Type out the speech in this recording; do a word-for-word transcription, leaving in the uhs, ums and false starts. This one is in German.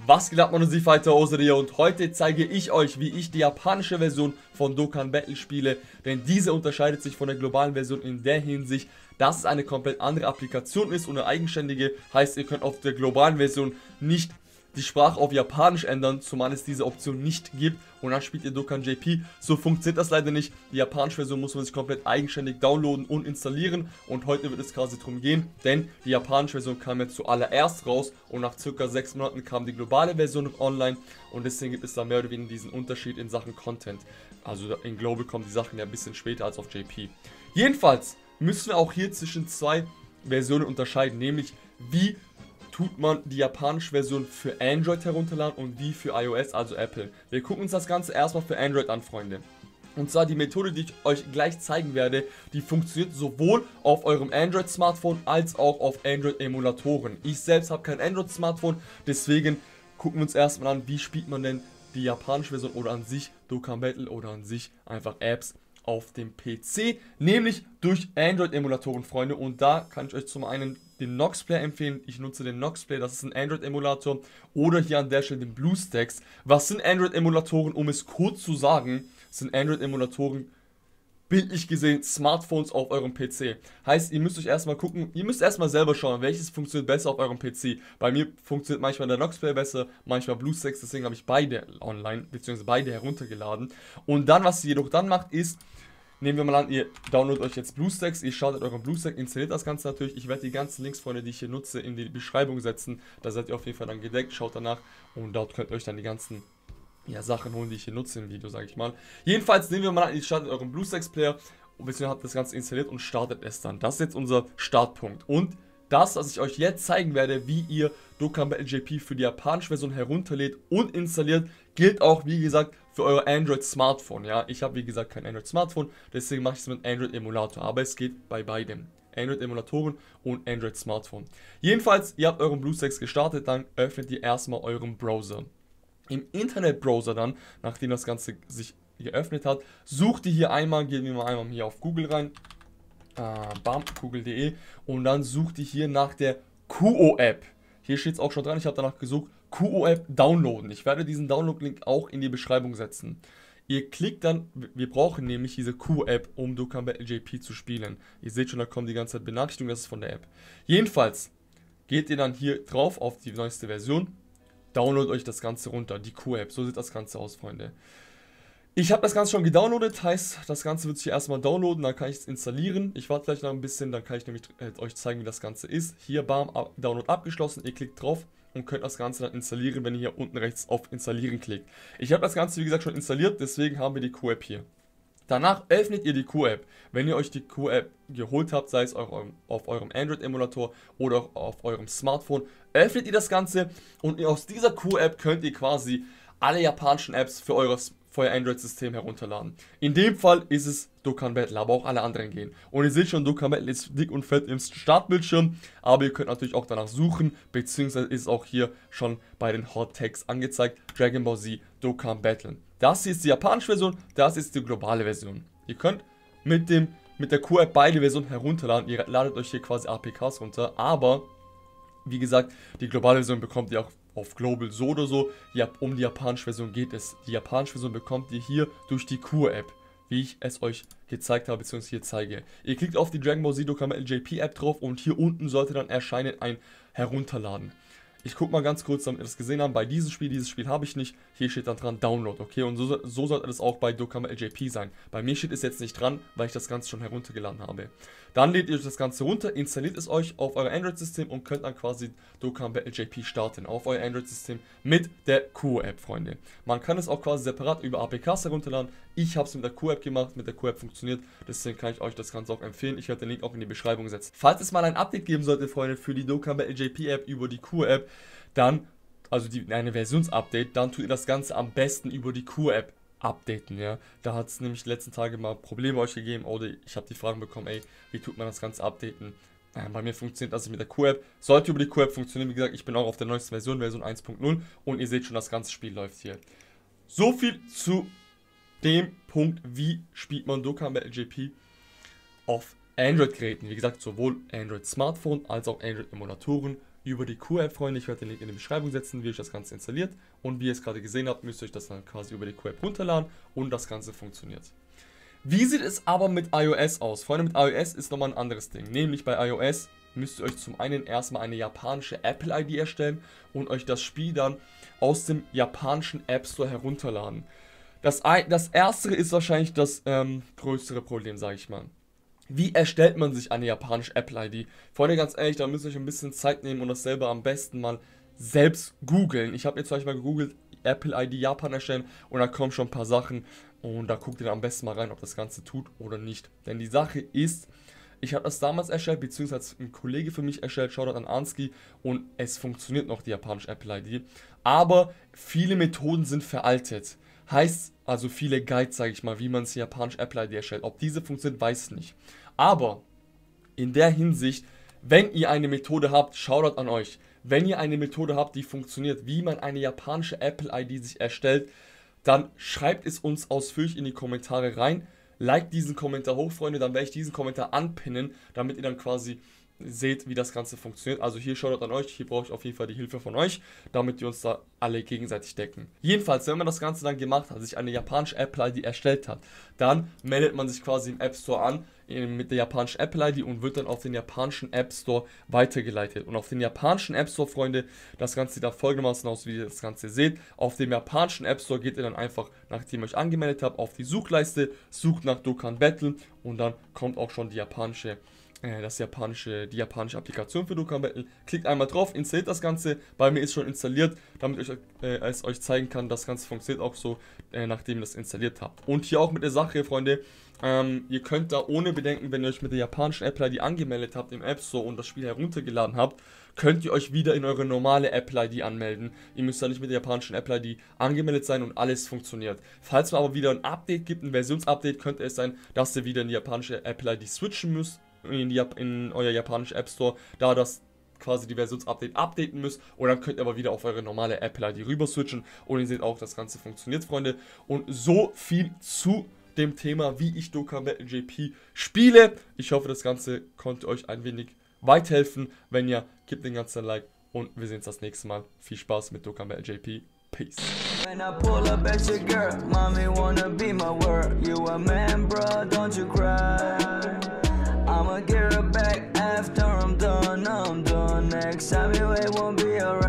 Was geht ab, meine Fighter Oseria, und heute zeige ich euch, wie ich die japanische Version von Dokkan Battle spiele, denn diese unterscheidet sich von der globalen Version in der Hinsicht, dass es eine komplett andere Applikation ist und eine eigenständige, heißt ihr könnt auf der globalen Version nicht die Sprache auf Japanisch ändern, zumal es diese Option nicht gibt, und dann spielt ihr Dokkan J P. So funktioniert das leider nicht. Die japanische Version muss man sich komplett eigenständig downloaden und installieren, und heute wird es quasi darum gehen, denn die japanische Version kam jetzt zuallererst raus und nach circa sechs Monaten kam die globale Version noch online, und deswegen gibt es da mehr oder weniger diesen Unterschied in Sachen Content. Also in Global kommen die Sachen ja ein bisschen später als auf J P. Jedenfalls müssen wir auch hier zwischen zwei Versionen unterscheiden, nämlich wie tut man die japanische Version für Android herunterladen und wie für iOS, also Apple. Wir gucken uns das Ganze erstmal für Android an, Freunde. Und zwar die Methode, die ich euch gleich zeigen werde, die funktioniert sowohl auf eurem Android-Smartphone als auch auf Android-Emulatoren. Ich selbst habe kein Android-Smartphone, deswegen gucken wir uns erstmal an, wie spielt man denn die japanische Version oder an sich Dokkan Battle oder an sich einfach Apps auf dem P C, nämlich durch Android-Emulatoren, Freunde. Und da kann ich euch zum einen den Nox Player empfehlen. Ich nutze den Nox Player, das ist ein Android-Emulator, oder hier an der Stelle den BlueStacks. Was sind Android-Emulatoren? Um es kurz zu sagen, sind Android-Emulatoren, bildlich gesehen, Smartphones auf eurem P C. Heißt, ihr müsst euch erstmal gucken, ihr müsst erstmal selber schauen, welches funktioniert besser auf eurem P C. Bei mir funktioniert manchmal der Nox Player besser, manchmal BlueStacks, deswegen habe ich beide online, beziehungsweise beide heruntergeladen. Und dann, was ihr jedoch dann macht, ist, nehmen wir mal an, ihr downloadet euch jetzt BlueStacks, ihr startet euren BlueStack, installiert das Ganze natürlich. Ich werde die ganzen Links, Freunde, die ich hier nutze, in die Beschreibung setzen. Da seid ihr auf jeden Fall dann gedeckt, schaut danach, und dort könnt ihr euch dann die ganzen ja, Sachen holen, die ich hier nutze im Video, sage ich mal. Jedenfalls nehmen wir mal an, ihr startet euren BlueStacks Player, beziehungsweise habt das Ganze installiert und startet es dann. Das ist jetzt unser Startpunkt. Und das, was ich euch jetzt zeigen werde, wie ihr Dokkan Battle J P für die japanische Version herunterlädt und installiert, gilt auch, wie gesagt, für euer Android-Smartphone. Ja, ich habe, wie gesagt, kein Android-Smartphone, deswegen mache ich es mit Android-Emulator, aber es geht bei beidem. Android-Emulatoren und Android-Smartphone. Jedenfalls, ihr habt euren BlueStacks gestartet, dann öffnet ihr erstmal euren Browser. Im Internetbrowser dann, nachdem das Ganze sich geöffnet hat, sucht ihr hier einmal, gehen wir mal einmal hier auf Google rein, äh, bam, google punkt de, und dann sucht ihr hier nach der Q O-App. Hier steht es auch schon dran, ich habe danach gesucht, Q O-App downloaden. Ich werde diesen Download-Link auch in die Beschreibung setzen. Ihr klickt dann, wir brauchen nämlich diese Q O-App, um Dokkan Battle J P zu spielen. Ihr seht schon, da kommt die ganze Zeit Benachrichtigung, das ist von der App. Jedenfalls geht ihr dann hier drauf auf die neueste Version, downloadet euch das Ganze runter, die Q O-App. So sieht das Ganze aus, Freunde. Ich habe das Ganze schon gedownloadet, heißt, das Ganze wird sich erstmal downloaden, dann kann ich es installieren. Ich warte vielleicht noch ein bisschen, dann kann ich nämlich äh, euch zeigen, wie das Ganze ist. Hier, bam, Download abgeschlossen, ihr klickt drauf und könnt das Ganze dann installieren, wenn ihr hier unten rechts auf Installieren klickt. Ich habe das Ganze, wie gesagt, schon installiert, deswegen haben wir die Q O-App hier. Danach öffnet ihr die Q O-App. Wenn ihr euch die Q O-App geholt habt, sei es auf eurem, auf eurem Android-Emulator oder auch auf eurem Smartphone, öffnet ihr das Ganze, und aus dieser Q O-App könnt ihr quasi alle japanischen Apps für eures für euer Android-System herunterladen. In dem Fall ist es Dokkan Battle, aber auch alle anderen gehen. Und ihr seht schon, Dokkan Battle ist dick und fett im Startbildschirm, aber ihr könnt natürlich auch danach suchen, beziehungsweise ist auch hier schon bei den Hot Tags angezeigt, Dragon Ball Z Dokkan Battle. Das hier ist die japanische Version, das ist die globale Version. Ihr könnt mit, dem, mit der Q O-App beide Versionen herunterladen, ihr ladet euch hier quasi A P Ks runter, aber wie gesagt, die globale Version bekommt ihr auch auf Global so oder so. Ja, um die japanische Version geht es. Die japanische Version bekommt ihr hier durch die Q O-App, wie ich es euch gezeigt habe, bzw. hier zeige. Ihr klickt auf die Dragon Ball Z Dokkan Battle J P App drauf, und hier unten sollte dann erscheinen ein Herunterladen. Ich gucke mal ganz kurz, damit ihr das gesehen habt, bei diesem Spiel, dieses Spiel habe ich nicht, hier steht dann dran Download, okay, und so, so sollte es auch bei Dokkan Battle J P sein. Bei mir steht es jetzt nicht dran, weil ich das Ganze schon heruntergeladen habe. Dann lädt ihr das Ganze runter, installiert es euch auf euer Android-System und könnt dann quasi Dokkan Battle J P starten, auf euer Android-System mit der Q O-App, Freunde. Man kann es auch quasi separat über A P Ks herunterladen, ich habe es mit der Q O-App gemacht, mit der Q O-App funktioniert, deswegen kann ich euch das Ganze auch empfehlen, ich werde den Link auch in die Beschreibung setzen. Falls es mal ein Update geben sollte, Freunde, für die Dokkan Battle J P App über die Q O-App, dann, also die, eine Versionsupdate, dann tut ihr das Ganze am besten über die Q O-App updaten, ja. Da hat es nämlich die letzten Tage mal Probleme euch gegeben, oder ich habe die Fragen bekommen, ey, wie tut man das Ganze updaten? Äh, bei mir funktioniert das mit der Q O-App, sollte über die Q O-App funktionieren, wie gesagt, ich bin auch auf der neuesten Version, Version eins punkt null, und ihr seht schon, das ganze Spiel läuft hier. So viel zu dem Punkt, wie spielt man Dokkan Battle J P auf Android-Geräten, wie gesagt, sowohl Android-Smartphone als auch Android-Emulatoren. über die Q-App, Freunde. Ich werde den Link in die Beschreibung setzen, wie ihr das Ganze installiert. Und wie ihr es gerade gesehen habt, müsst ihr euch das dann quasi über die Q-App runterladen und das Ganze funktioniert. Wie sieht es aber mit iOS aus? Freunde, mit iOS ist nochmal ein anderes Ding. Nämlich bei iOS müsst ihr euch zum einen erstmal eine japanische Apple I D erstellen und euch das Spiel dann aus dem japanischen App Store herunterladen. Das, das erste ist wahrscheinlich das ähm, größere Problem, sage ich mal. Wie erstellt man sich eine japanische Apple I D? Freunde, ganz ehrlich, da müsst ihr euch ein bisschen Zeit nehmen und das selber am besten mal selbst googeln. Ich habe jetzt zum Beispiel mal gegoogelt, Apple I D Japan erstellen und da kommen schon ein paar Sachen und da guckt ihr dann am besten mal rein, ob das Ganze tut oder nicht. Denn die Sache ist, ich habe das damals erstellt, beziehungsweise ein Kollege für mich erstellt, Shoutout an Anski, und es funktioniert noch, die japanische Apple I D. Aber viele Methoden sind veraltet. Heißt, also viele Guides, sage ich mal, wie man die japanische Apple I D erstellt. Ob diese funktioniert, weiß ich nicht. Aber in der Hinsicht, wenn ihr eine Methode habt, Shoutout an euch. Wenn ihr eine Methode habt, die funktioniert, wie man eine japanische Apple I D sich erstellt, dann schreibt es uns ausführlich in die Kommentare rein. Like diesen Kommentar hoch, Freunde, dann werde ich diesen Kommentar anpinnen, damit ihr dann quasi seht, wie das Ganze funktioniert. Also hier Shoutout an euch, hier brauche ich auf jeden Fall die Hilfe von euch, damit wir uns da alle gegenseitig decken. Jedenfalls, wenn man das Ganze dann gemacht hat, sich eine japanische Apple I D erstellt hat, dann meldet man sich quasi im App Store an mit der japanischen Apple I D und wird dann auf den japanischen App Store weitergeleitet. Und auf den japanischen App Store, Freunde, das Ganze sieht da folgendermaßen aus, wie ihr das Ganze seht. Auf dem japanischen App Store geht ihr dann einfach, nachdem ihr euch angemeldet habt, auf die Suchleiste, sucht nach Dokkan Battle und dann kommt auch schon die japanische das japanische, die japanische Applikation für Dokkan Battle. Klickt einmal drauf, installiert das Ganze. Bei mir ist schon installiert, damit ich äh, es euch zeigen kann, das Ganze funktioniert auch so, äh, nachdem ihr das installiert habt. Und hier auch mit der Sache, Freunde, ähm, ihr könnt da ohne Bedenken, wenn ihr euch mit der japanischen Apple I D angemeldet habt im App Store und das Spiel heruntergeladen habt, könnt ihr euch wieder in eure normale Apple I D anmelden. Ihr müsst da nicht mit der japanischen Apple I D angemeldet sein und alles funktioniert. Falls es aber wieder ein Update gibt, ein Versionsupdate, könnte es sein, dass ihr wieder in die japanische Apple I D switchen müsst. In, die, in euer japanische App Store, da das quasi die Versionsupdate updaten müsst, und dann könnt ihr aber wieder auf eure normale Apple I D rüber switchen und ihr seht auch, das Ganze funktioniert, Freunde. Und so viel zu dem Thema, wie ich Dokkan Battle J P spiele. Ich hoffe, das Ganze konnte euch ein wenig weiterhelfen. Wenn ja, gebt den ganzen Like und wir sehen uns das nächste Mal. Viel Spaß mit Dokkan Battle J P. Peace. When I pull up at your girl, mommy wanna be my word. You a man, bro, don't you cry. I'ma get her back after I'm done, I'm done. Next time you it won't be alright.